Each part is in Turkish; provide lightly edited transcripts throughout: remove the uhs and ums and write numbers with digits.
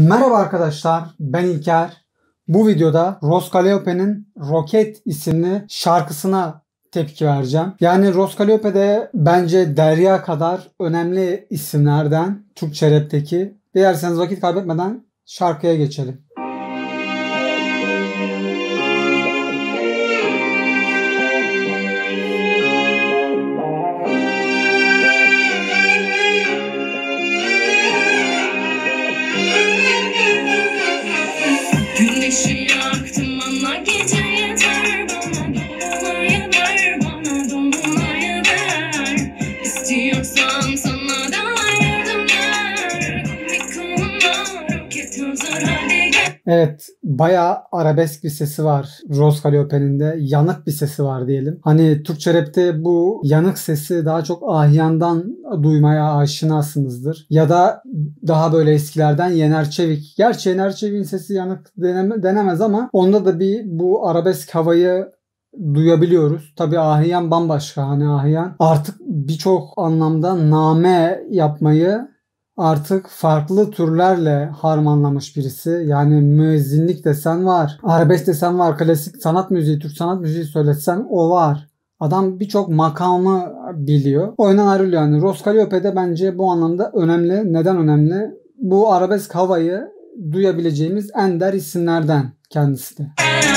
Merhaba arkadaşlar, ben İlker. Bu videoda Roz Calliope'nin Roket isimli şarkısına tepki vereceğim. Yani Roz Calliope de bence Derya kadar önemli isimlerden Türkçe rapteki. Dilerseniz vakit kaybetmeden şarkıya geçelim. Güneşi yaktım ana gece yeter bana, dolunayı ver bana, dolunayı ver. İstiyorsan sana da ayırdım yer. Bir koluna roket hazır, hadi gel. Evet, bayağı arabesk bir sesi var Roz Calliope'nin de. Yanık bir sesi var diyelim. Hani Türkçe rapte bu yanık sesi daha çok Ahiyan'dan duymaya aşinasınızdır. Ya da daha böyle eskilerden Yener Çevik. Gerçi Yener Çevik'in sesi yanık denemez ama onda da bir bu arabesk havayı duyabiliyoruz. Tabii Ahiyan bambaşka. Hani Ahiyan artık birçok anlamda name yapmayı artık farklı türlerle harmanlamış birisi. Yani müezzinlik desen var, arabesk desen var, klasik sanat müziği, Türk sanat müziği söylesen o var. Adam birçok makamı biliyor. O yüzden ayrılıyor yani. Roz Calliope de bence bu anlamda önemli. Neden önemli? Bu arabesk havayı duyabileceğimiz ender isimlerden kendisi de.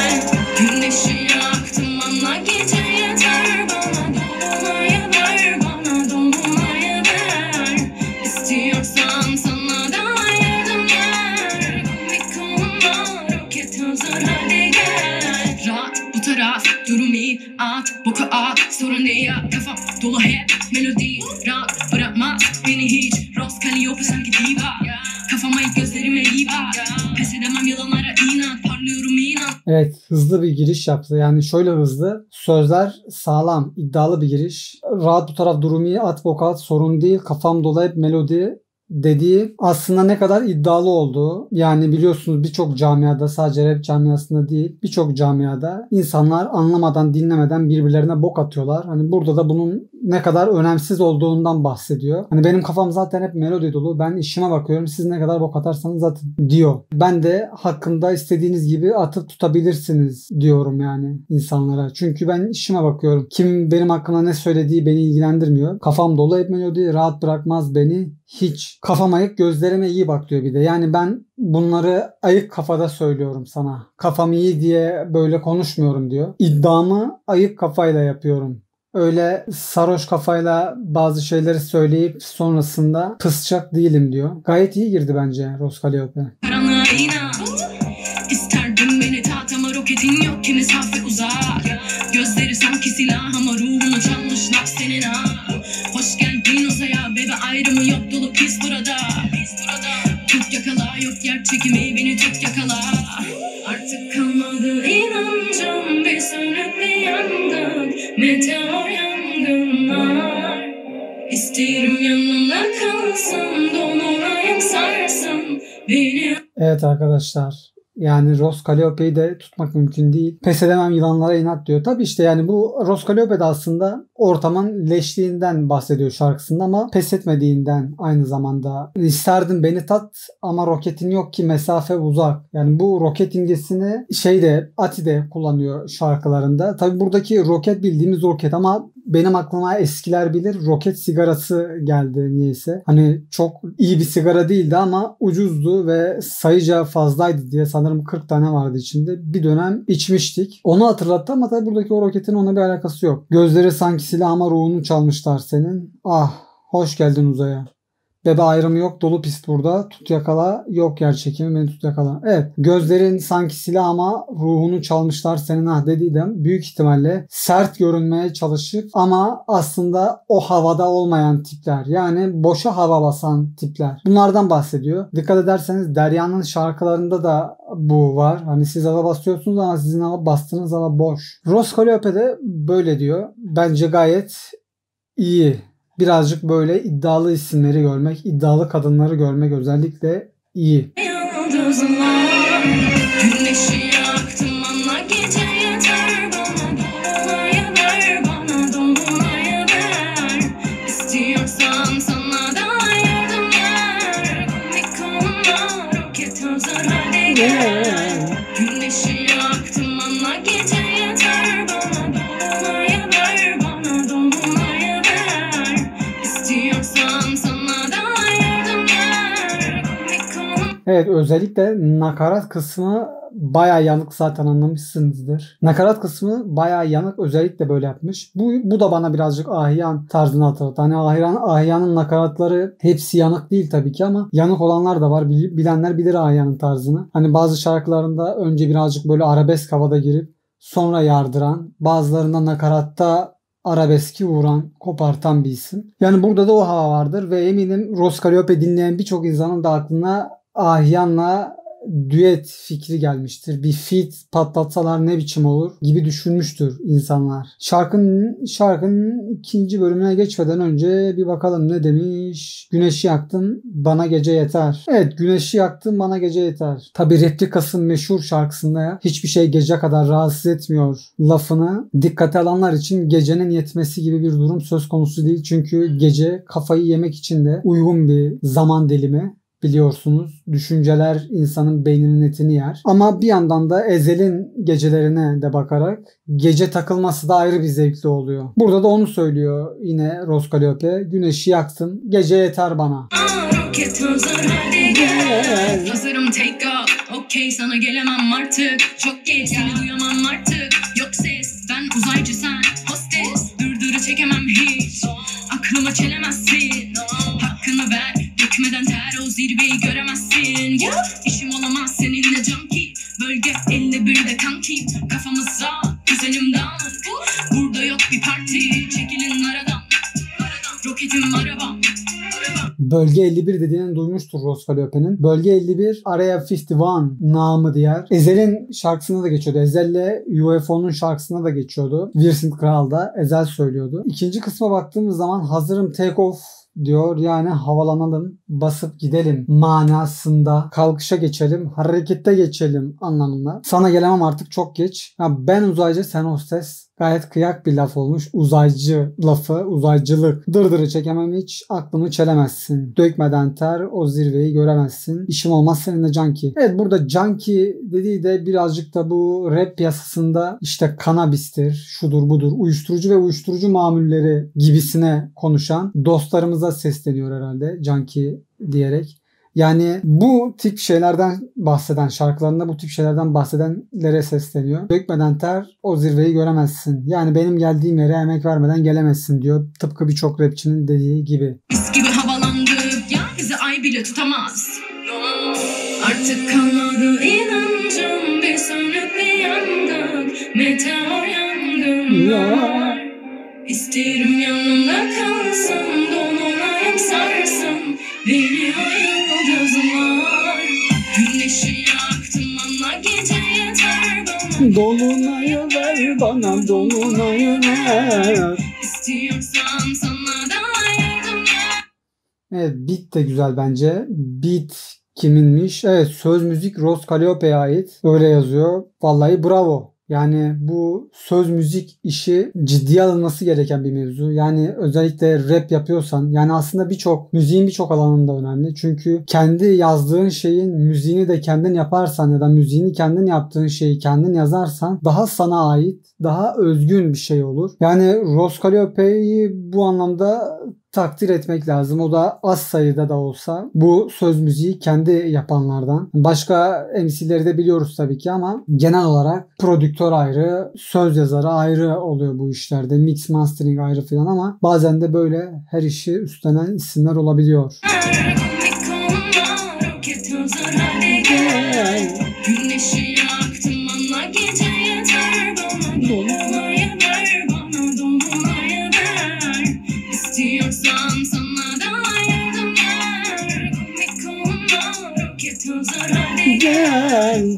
Güneşi yaktım ana gece yeter bana, dolunayı ver bana, dolunayı ver. İstiyorsan sana da ayırdım yer. Bir koluna roket hazır, hadi gel. Rahat bu taraf, durum iyi, at boku at, sorun ne ya, kafam dolu hep melodi. Rahat bırakmaz beni hiç, Roz Calliope sanki diva. Kafama ilk gözlerime iyi bak, pes edemem yalanlara inat, parlıyorum inan. Evet, hızlı bir giriş yaptı. Yani şöyle hızlı. Sözler sağlam, iddialı bir giriş. Rahat bu taraf, durum iyi, at boku at, sorun değil, kafam dolu hep melodi dediği aslında ne kadar iddialı olduğu. Yani biliyorsunuz birçok camiada, sadece rap camiasında değil, birçok camiada insanlar anlamadan, dinlemeden birbirlerine bok atıyorlar. Hani burada da bunun ne kadar önemsiz olduğundan bahsediyor. Hani benim kafam zaten hep melodi dolu. Ben işime bakıyorum. Siz ne kadar bok atarsanız zaten diyor. Ben de hakkında istediğiniz gibi atıp tutabilirsiniz diyorum yani insanlara. Çünkü ben işime bakıyorum. Kim benim hakkında ne söylediği beni ilgilendirmiyor. Kafam dolu hep melodi. Rahat bırakmaz beni hiç. Kafam ayık, gözlerime iyi bak diyor bir de. Yani ben bunları ayık kafada söylüyorum sana. Kafam iyi diye böyle konuşmuyorum diyor. İddiamı ayık kafayla yapıyorum. Öyle sarhoş kafayla bazı şeyleri söyleyip sonrasında pısacak değilim diyor. Gayet iyi girdi bence Roz Calliope. Karanlığa inan, İsterdim beni tat ama roketin yok ki mesafe uzak. Gözleri sanki silah ama ruhunu çalmışlar senin ha. Hoş geldin uzaya bebe, ayrımı yok, dolu pis burada. Tut yakala, yok yer çekimi, beni tut yakala. Artık kalmadı inancım, bir sönük bir yangın, meteor yangınlar. İsterim yanımda kalsın, dolunayım sarsın beni. Evet arkadaşlar. Yani Roz Calliope'yi de tutmak mümkün değil. Pes edemem yılanlara inat diyor. Tabii işte yani bu Roz Calliope de aslında ortamın leşliğinden bahsediyor şarkısında ama pes etmediğinden aynı zamanda. İsterdim beni tat ama roketin yok ki mesafe uzak. Yani bu roket imgesini Ati de kullanıyor şarkılarında. Tabii buradaki roket bildiğimiz roket ama benim aklıma eskiler bilir roket sigarası geldi niyeyse. Hani çok iyi bir sigara değildi ama ucuzdu ve sayıca fazlaydı diye sanırım 40 tane vardı içinde. Bir dönem içmiştik. Onu hatırlattı ama tabii buradaki o roketin ona bir alakası yok. Gözleri sanki silah ama ruhunu çalmışlar senin. Ah, hoş geldin uzaya. Bebe ayrımı yok, dolu pist burada. Tut yakala, yok yer çekimi, beni tut yakala. Evet, gözlerin sanki silah ama ruhunu çalmışlar senin ha dediğim büyük ihtimalle sert görünmeye çalışıp ama aslında o havada olmayan tipler. Yani boşa hava basan tipler. Bunlardan bahsediyor. Dikkat ederseniz Derya'nın şarkılarında da bu var. Hani siz hava basıyorsunuz ama sizin hava bastığınız hava boş. Roz Calliope de böyle diyor. Bence gayet iyi. Birazcık böyle iddialı isimleri görmek, iddialı kadınları görmek özellikle iyi. Yıldızlar, güneşi yaktım ana gece yeter bana, dolunayı ver bana, dolunayı ver. İstiyorsan sana da ayırdım yer. Bir koluna roket hazır hale gel. Güneşi yaktım anla gece yeter bana. Dolunayı ver bana, dolunayı ver. İstiyorsan sana da ayırdım yer. Evet, özellikle nakarat kısmı bayağı yanık, zaten anlamışsınızdır. Nakarat kısmı bayağı yanık, özellikle böyle yapmış. Bu da bana birazcık Ahiyan tarzını hatırlattı. Hani Ahiyan'ın nakaratları hepsi yanık değil tabii ki ama yanık olanlar da var. Bilenler bilir Ahiyan'ın tarzını. Hani bazı şarkılarında önce birazcık böyle arabesk havada girip sonra yardıran, bazılarında nakaratta arabeski vuran, kopartan bir isim. Yani burada da o hava vardır ve eminim Roz Calliope dinleyen birçok insanın da aklına Ahiyan'la düet fikri gelmiştir. Bir feat patlatsalar ne biçim olur gibi düşünmüştür insanlar. Şarkının ikinci bölümüne geçmeden önce bir bakalım ne demiş. Güneşi yaktım bana gece yeter. Evet, güneşi yaktım bana gece yeter. Tabi Replikas'ın meşhur şarkısında ya, hiçbir şey gece kadar rahatsız etmiyor lafını dikkate alanlar için gecenin yetmesi gibi bir durum söz konusu değil. Çünkü gece kafayı yemek için de uygun bir zaman dilimi. Biliyorsunuz, düşünceler insanın beyninin etini yer. Ama bir yandan da Ezel'in gecelerine de bakarak gece takılması da ayrı bir zevkli oluyor. Burada da onu söylüyor yine Roz Calliope. Güneşi yaktım, gece yeter bana. Roket hazır hale gel. Hazırım take off. Okey, sana gelemem artık. Çok geç, seni duyamam artık. Yok ses, ben uzaycı sen hostes. Durduru çekemem hiç. Aklıma çelemezsin. Hakkını ver. Dökmeden ter o zirveyi göremezsin. Ya işim olamaz seninle junkie. Bölge 51'de kankim. Kafamıza kuzenimden. Burada yok bir parti. Çekilin aradan. Roketim arabam. Bölge 51 dediğini duymuştur Roz Calliope'nin. Bölge 51 Area 51 namı diğer. Ezel'in şarkısına da geçiyordu. Ezel'le UFO'nun şarkısına da geçiyordu. Vincent Kral'da Ezel söylüyordu. İkinci kısma baktığımız zaman hazırım take off diyor. Yani havalanalım, basıp gidelim manasında. Kalkışa geçelim, harekette geçelim anlamında. Sana gelemem artık, çok geç. Ya ben uzaycı, sen hostes. Gayet kıyak bir laf olmuş. Uzaycı lafı, uzaycılık. Dırdırı çekemem hiç, aklımı çelemezsin. Dökmeden ter o zirveyi göremezsin. İşim olmaz seninle junkie. Evet, burada junkie dediği de birazcık da bu rap piyasasında işte kanabistir, şudur budur, uyuşturucu ve uyuşturucu mamulleri gibisine konuşan dostlarımıza sesleniyor herhalde junkie diyerek. Yani bu tip şeylerden bahseden, şarkılarında bu tip şeylerden bahsedenlere sesleniyor. Dökmeden ter o zirveyi göremezsin. Yani benim geldiğim yere emek vermeden gelemezsin diyor. Tıpkı birçok rapçinin dediği gibi. Biz gibi havalandık ya, bizi ay bile tutamaz. Artık kalmadı inancım, bir sönüp bir yandık. Meteor yangınlar. İsterim yanımda kalsın, dolunayım sarsın. Beni yıldızlar. Güneşi yaktım anla gece yeter bana. Dolunayı ver bana, dolunayı ver. İstiyorsan sana da ayırdım ya. Evet, beat de güzel bence. Beat kiminmiş? Evet, söz müzik Roz Calliope'ye ait. Öyle yazıyor. Vallahi bravo. Yani bu söz müzik işi ciddiye alınması gereken bir mevzu. Yani özellikle rap yapıyorsan, yani aslında müziğin birçok alanında önemli. Çünkü kendi yazdığın şeyin müziğini de kendin yaparsan ya da müziğini kendin yaptığın şeyi kendin yazarsan daha sana ait, daha özgün bir şey olur. Yani Roz Calliope'yi bu anlamda takdir etmek lazım. O da az sayıda da olsa bu söz müziği kendi yapanlardan. Başka MC'leri de biliyoruz tabii ki ama genel olarak prodüktör ayrı, söz yazarı ayrı oluyor bu işlerde. Mix mastering ayrı falan ama bazen de böyle her işi üstlenen isimler olabiliyor. Güneşi yaktım anla gece yeter bana. Dolunayı ver bana, dolunayı ver. İstiyorsan sana da ayırdım yer. Komik olma, roket hazır hadi gel.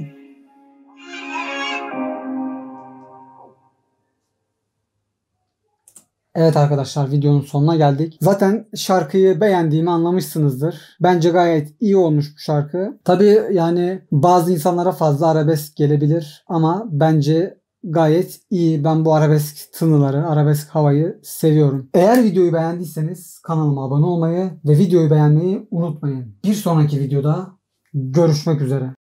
Evet arkadaşlar, videonun sonuna geldik. Zaten şarkıyı beğendiğimi anlamışsınızdır. Bence gayet iyi olmuş bu şarkı. Tabii yani bazı insanlara fazla arabesk gelebilir ama bence gayet iyi. Ben bu arabesk tınıları, arabesk havayı seviyorum. Eğer videoyu beğendiyseniz kanalıma abone olmayı ve videoyu beğenmeyi unutmayın. Bir sonraki videoda görüşmek üzere.